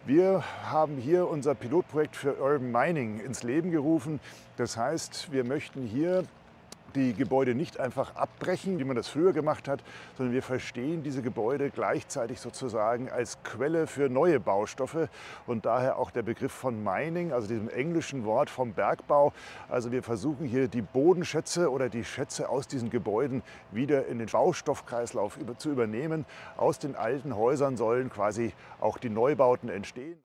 Wir haben hier unser Pilotprojekt für Urban Mining ins Leben gerufen. Das heißt, wir möchten hier die Gebäude nicht einfach abbrechen, wie man das früher gemacht hat, sondern wir verstehen diese Gebäude gleichzeitig sozusagen als Quelle für neue Baustoffe und daher auch der Begriff von Mining, also diesem englischen Wort vom Bergbau. Also wir versuchen hier die Bodenschätze oder die Schätze aus diesen Gebäuden wieder in den Baustoffkreislauf zu übernehmen. Aus den alten Häusern sollen quasi auch die Neubauten entstehen.